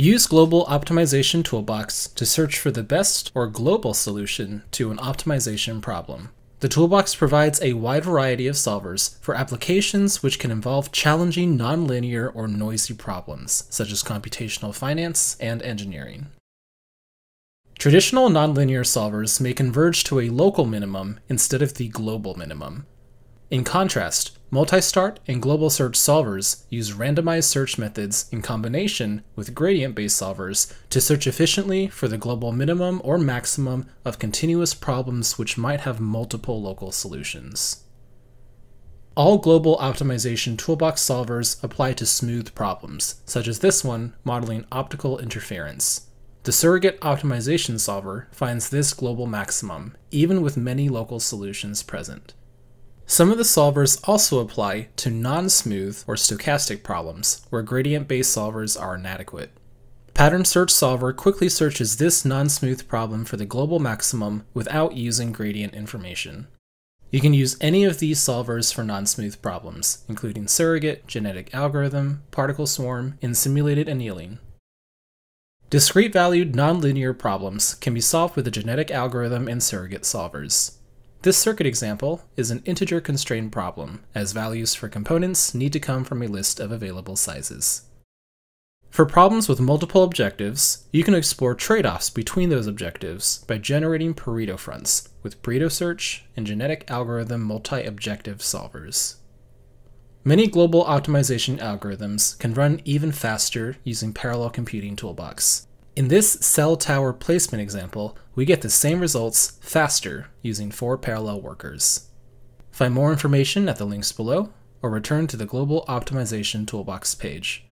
Use Global Optimization Toolbox to search for the best or global solution to an optimization problem. The toolbox provides a wide variety of solvers for applications which can involve challenging nonlinear or noisy problems, such as computational finance and engineering. Traditional nonlinear solvers may converge to a local minimum instead of the global minimum. In contrast, multistart and global search solvers use randomized search methods in combination with gradient-based solvers to search efficiently for the global minimum or maximum of continuous problems which might have multiple local solutions. All Global Optimization Toolbox solvers apply to smooth problems, such as this one modeling optical interference. The surrogate optimization solver finds this global maximum, even with many local solutions present. Some of the solvers also apply to non-smooth or stochastic problems, where gradient-based solvers are inadequate. Pattern Search Solver quickly searches this non-smooth problem for the global maximum without using gradient information. You can use any of these solvers for non-smooth problems, including surrogate, genetic algorithm, particle swarm, and simulated annealing. Discrete-valued nonlinear problems can be solved with a genetic algorithm and surrogate solvers. This circuit example is an integer constraint problem, as values for components need to come from a list of available sizes. For problems with multiple objectives, you can explore trade-offs between those objectives by generating Pareto fronts with Pareto search and genetic algorithm multi-objective solvers. Many global optimization algorithms can run even faster using Parallel Computing Toolbox. In this cell tower placement example, we get the same results faster using 4 parallel workers. Find more information at the links below, or return to the Global Optimization Toolbox page.